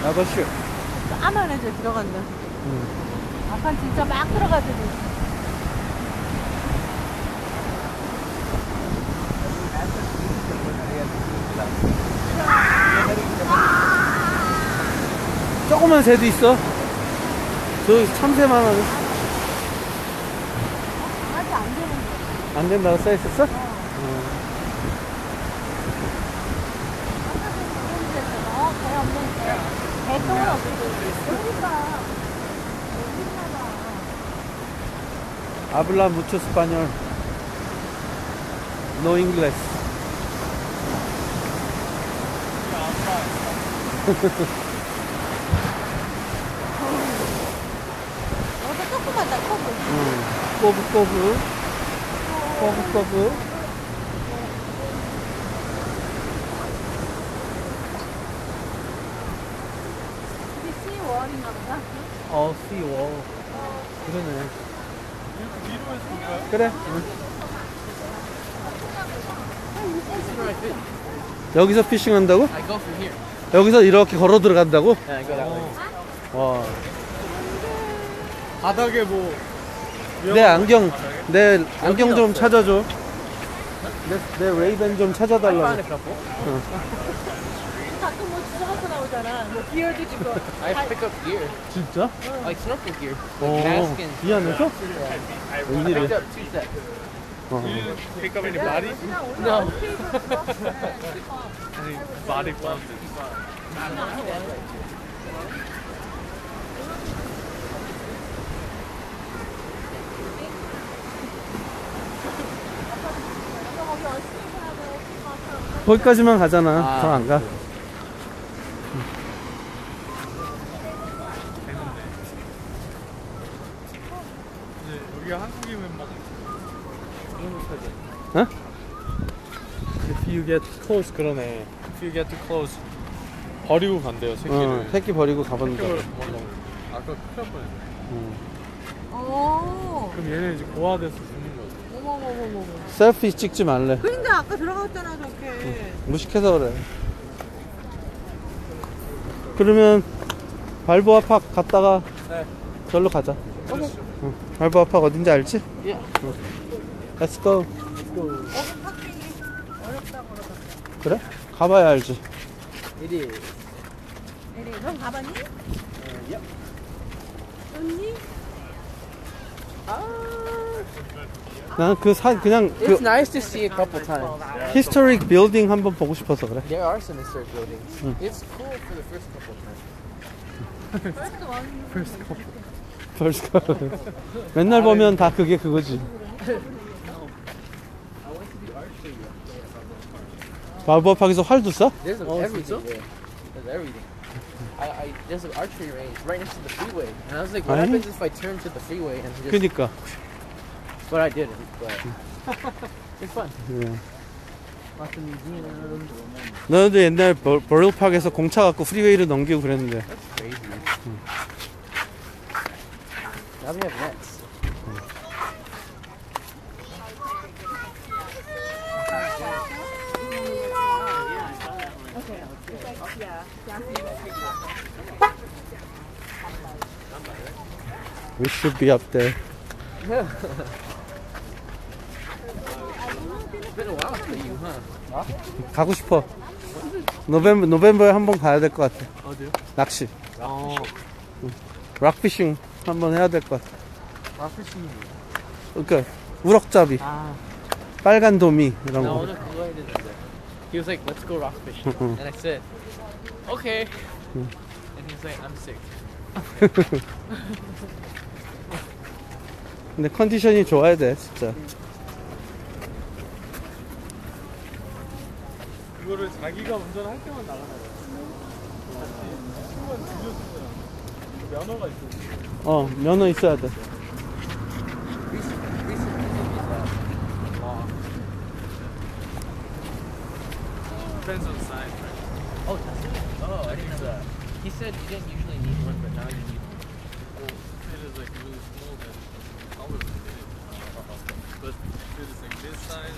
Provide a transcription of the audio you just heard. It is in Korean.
아가씨. 까만 애들 들어간다. 아까 진짜 막 들어가더니. 조그만 새도 있어. 저기 참새만 하네. 강아지 안 되는데. 안 된다고 써있었어? 배 없는데. 배똥은 없고. 그러니까. Habla mucho español. No inglés. 여기서 조그맣다, 커브. 꼬부. 이게 C1인가 보다. C5. 그러네. 그래. 여기서 피싱 한다고? I go from here. 여기서 이렇게 걸어 들어간다고? And I go that way. 와. 바닥에 뭐 내 안경 좀 찾아줘. 내 레이벤 좀 I 찾아달라고. found a couple. 가끔 뭐 주워서 나오잖아. 뭐 기어도 주고. I pick up gear, 진짜? like snorkel gear, like mask and. 이 안에서? I 웬일이야? picked up 2 sets. Pick up any body? No. Any body gloves? 거기까지만 가잖아. 아, 더 안 가. 근데 여기가 한국이면 막 어? If you get close 그러네. If you get too close 버리고 간대요 새끼를. 새끼 버리고 가본다. 새끼를 버리고. 아까 큰일 날 뻔했네. 오. 그럼 얘는 이제 고아돼서 죽는 거지. 어머머머머. 셀피 찍지 말래. 그러니까 아까 들어갔잖아, 저렇게. 무식해서 그래. 그러면 발보아 팍 갔다가 네. 절로 가자. 발보아 팍 어딘지 알지? Yeah. Let's go. 여기 파킹이 어렵다고 그러던데. 그래? 가봐야 알지. It is. 에리, 넌 가봤니? Yep. 좋니? 난 그냥 It's nice to see a couple times. 히스토릭 빌딩 한번 보고 싶어서 그래. There are some historic buildings. It's cool for the first couple times. 벌써 맨날 보면 다 그거지. 발보아 팍에서 활도 쏴? There's everything there. There's everything. There's an archery range right next to the freeway, and I was like, what 아니? happens if I turn to the freeway and just? 그니까. But I didn't. But it's fun. 예. Lots of museums. 너도 옛날 버릴 팍에서 공차 갖고 프리웨이를 넘기고 그랬는데. That's crazy. Now they have nets. We should be up there. It's been a while for you, huh? 가고 싶어. 노벰버에 한번 가야 될 것 같아. 어디요? 낚시. Oh, 락피싱 한번 해야 될 것 같아. Rockfishing. 그러니까 우럭잡이, Ah. 빨간 도미 이런 No, 거. no, he was like, let's go rock fishing. And I said, okay. And he was like, I'm sick. 근데 컨디션이 좋아야 돼, 진짜. 그거를 자기가 운전할 때만 나가나 봐요. 친구한테 빌려줬어요. 면허가 있어요. 면허 있어야 돼. Depends on the size, right? Oh, oh, I didn't know that. He said you didn't usually need one, but now you need one. Well, it is like really small, then I would have did it. But it is like this size.